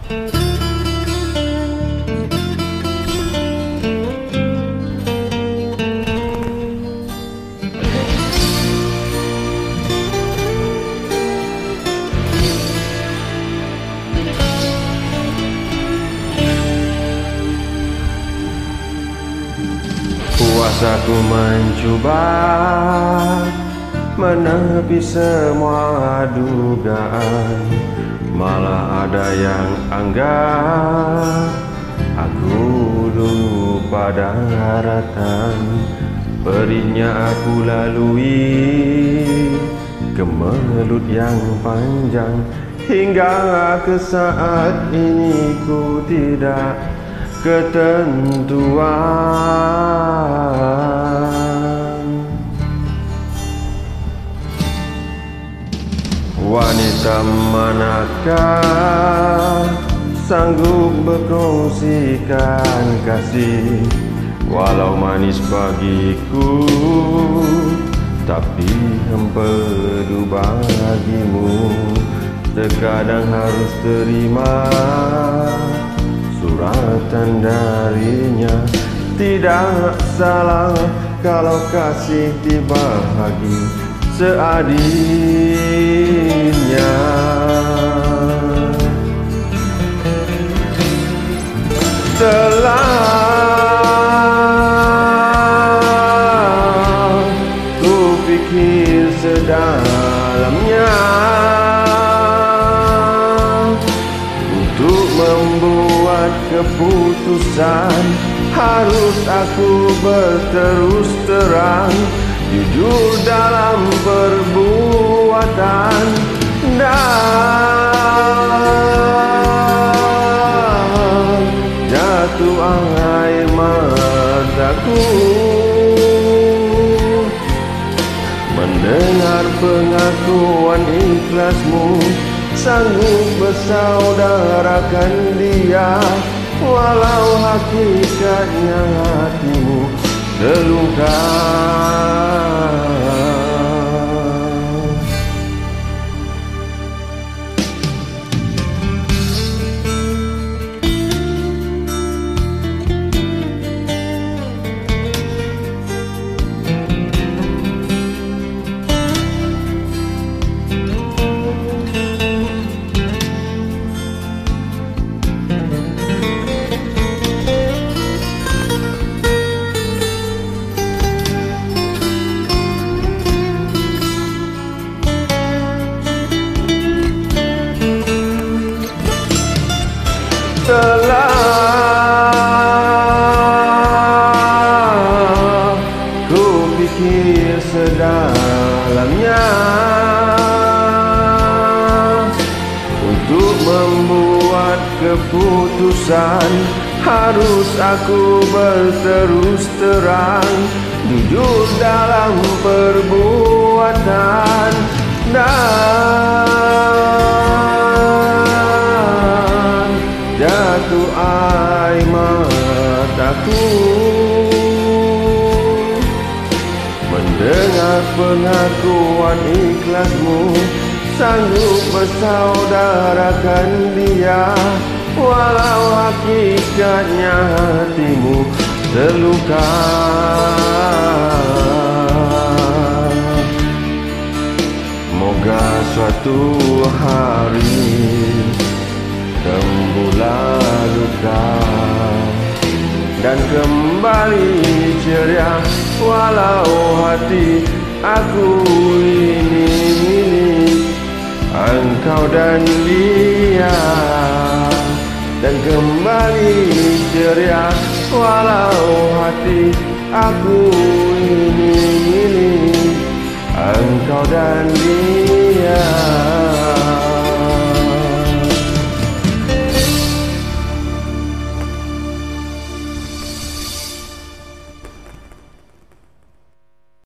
Puasaku mencuba menepi semua dugaan, malah ada yang anggap aku lupa daratan. Perihnya aku lalui kemelut yang panjang, hingga ke saat ini ku tidak ketentuan. Wanita manakah sanggup berkongsikan kasih, walau manis bagiku, tapi empedu bagimu. Terkadang harus terima suratan darinya. Tidak salah kalau kasih dibahagi seadilnya. Telah ku pikir sedalamnya untuk membuat keputusan. Harus aku berterus terang, jujur dalam perbuatan, dan jatuh air mataku mendengar pengakuan ikhlasmu. Sanggup bersaudarakan dia, walau hakikatnya hatimu terluka. Telah ku pikir sedalamnya untuk membuat keputusan. Harus aku berterus terang, jujur dalam perbuatan, dan jatuh air mataku mendengar pengakuan ikhlasmu. Sanggup bersaudarakan dia, walau hakikatnya hatimu terluka. Moga suatu hari sembuhlah luka dan kembali ceria, walau hati aku ini milik engkau dan dia. Dan kembali ceria, walau hati aku ini milik engkau dan dia.